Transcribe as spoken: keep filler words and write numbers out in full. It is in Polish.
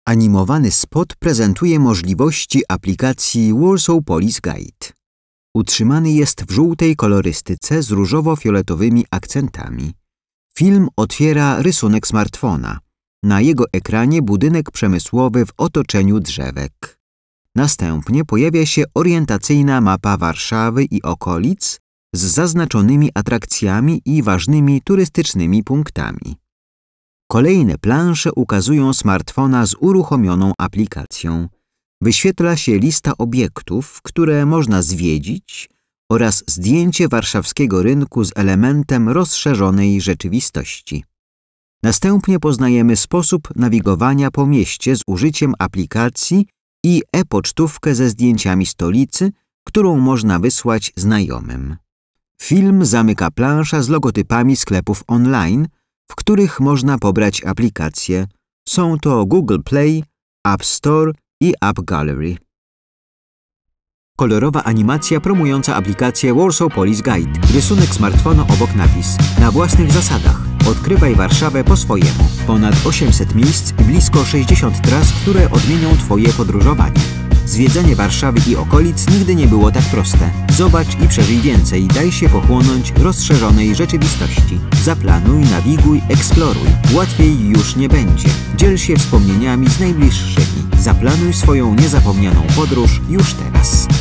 Animowany spot prezentuje możliwości aplikacji Warsaw Police Guide. Utrzymany jest w żółtej kolorystyce z różowo-fioletowymi akcentami. Film otwiera rysunek smartfona. Na jego ekranie budynek przemysłowy w otoczeniu drzewek. Następnie pojawia się orientacyjna mapa Warszawy i okolic z zaznaczonymi atrakcjami i ważnymi turystycznymi punktami. Kolejne plansze ukazują smartfona z uruchomioną aplikacją. Wyświetla się lista obiektów, które można zwiedzić, oraz zdjęcie warszawskiego rynku z elementem rozszerzonej rzeczywistości. Następnie poznajemy sposób nawigowania po mieście z użyciem aplikacji i e-pocztówkę ze zdjęciami stolicy, którą można wysłać znajomym. Film zamyka plansza z logotypami sklepów online, w których można pobrać aplikacje. Są to Google Play, App Store i App Gallery. Kolorowa animacja promująca aplikację Warsaw Police Guide. Rysunek smartfona obok napis: na własnych zasadach. Odkrywaj Warszawę po swojemu. Ponad osiemset miejsc i blisko sześćdziesiąt tras, które odmienią Twoje podróżowanie. Zwiedzanie Warszawy i okolic nigdy nie było tak proste. Zobacz i przeżyj więcej. Daj się pochłonąć rozszerzonej rzeczywistości. Zaplanuj, nawiguj, eksploruj. Łatwiej już nie będzie. Dziel się wspomnieniami z najbliższymi. Zaplanuj swoją niezapomnianą podróż już teraz.